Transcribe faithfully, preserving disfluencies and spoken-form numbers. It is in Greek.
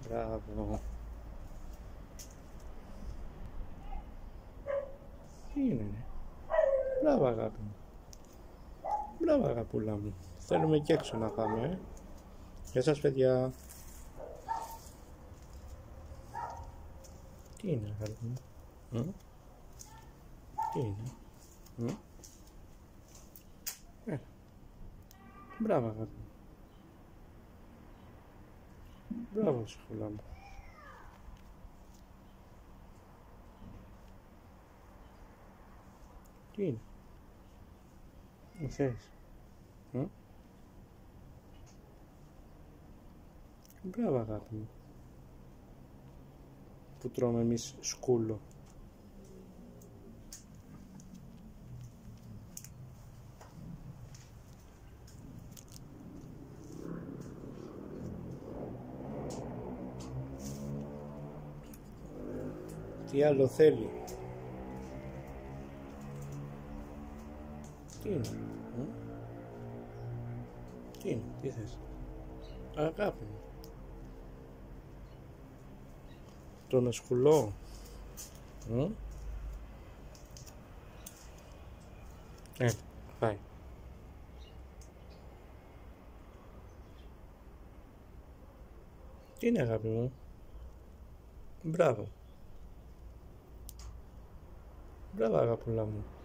Μπράβο. Τι είναι? Μπράβο αγάπη μου. Μπράβο αγαπούλα μου. Θέλουμε και έξω να πάμε, ε. Γεια σας παιδιά. Τι είναι αγάπη μου? Mm? Τι είναι? Mm? Ε. Μπράβο αγάπη μου. Μπράβο ψυχούλα μου. Τι είναι? Μου θες? Mm? Μπράβο αγάπη μου. Που τρώμε εμείς σκούλο. Τι άλλο θέλει? Τι είναι? Mm? Τι είναι? Τι θες? Αγάπη μου. Τρώμε σκουλό. Mm? Ε, πάει. Τι είναι αγάπη μου? Μπράβο. Μπράβο αγαπούλα μου.